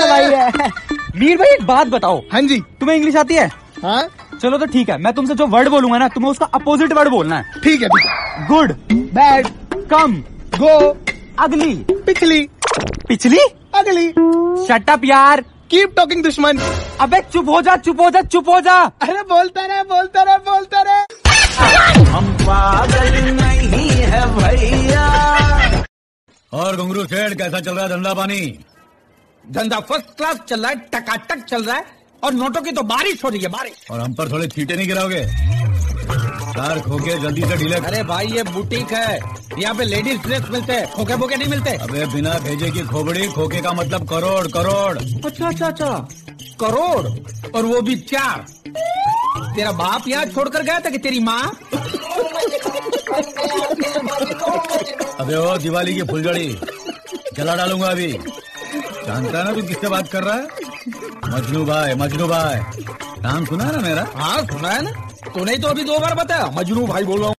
भाई है। मीर भाई एक बात बताओ। हाँ जी। तुम्हें इंग्लिश आती है? हाँ चलो तो ठीक है, मैं तुमसे जो वर्ड बोलूंगा ना तुम्हें उसका अपोजिट वर्ड बोलना है। ठीक है ठीक है। गुड, बैड, कम, गो, अगली, पिछली, पिछली, अगली। शट अप यार। कीप टॉकिंग दुश्मन। अबे चुप हो जा, चुप हो जा, चुप हो जा। अरे बोलता रहे बोलता रहे बोलता रहे। हम पागल नहीं है भैया। और घुंगरू सेठ कैसा चल रहा है धंधा पानी? धंधा फर्स्ट क्लास चल रहा है, टकाटक चल रहा है, और नोटों की तो बारिश हो रही है, बारिश। और हम पर थोड़े छींटे नहीं गिराओगे? कार खोके जल्दी से ढीले। अरे भाई ये बुटीक है, यहाँ पे लेडीज ड्रेस मिलते हैं, खोके बोके नहीं मिलते। अबे बिना भेजे की खोबड़ी, खोके का मतलब करोड़ करोड़। अच्छा अच्छा अच्छा, करोड़, और वो भी 4। तेरा बाप यहाँ छोड़कर गया था कि तेरी माँ? अबे ओ दिवाली की फुलझड़ी जला डालूंगा अभी। जानता है ना तू किससे बात कर रहा है? मजनू भाई, मजनू भाई। नाम सुना है ना मेरा? हाँ सुना है ना, तूने तो अभी 2 बार बताया मजनू भाई बोल रहा हूँ।